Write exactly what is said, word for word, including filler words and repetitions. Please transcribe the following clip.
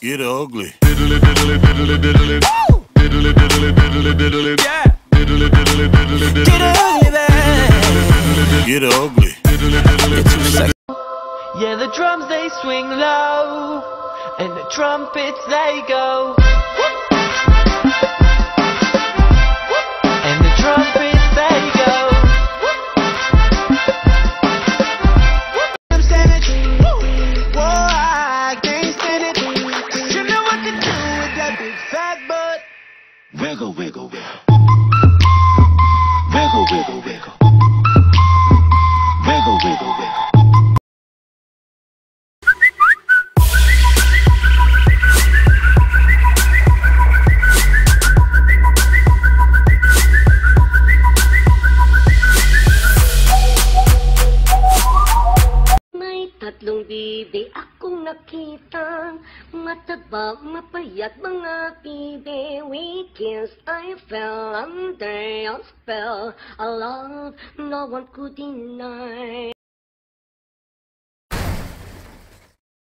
Get ugly. Diddly diddly diddly diddly. Diddly diddly diddly diddly. Yeah. Diddly diddly diddly diddly. Get ugly, baby. Get ugly. Diddly diddly diddly. Yeah, the drums they swing low, and the trumpets they go. And the trumpets they go. I'm standing, whoa, I can't stand it. You know what to do with that big fat butt. Wiggle, wiggle, wiggle. Wiggle, wiggle, wiggle. Wiggle, wiggle, wiggle. Tatlong bibi akong nakita, mataba, mapayat mga bibi. We kissed, I fell under your spell. A love no one could deny.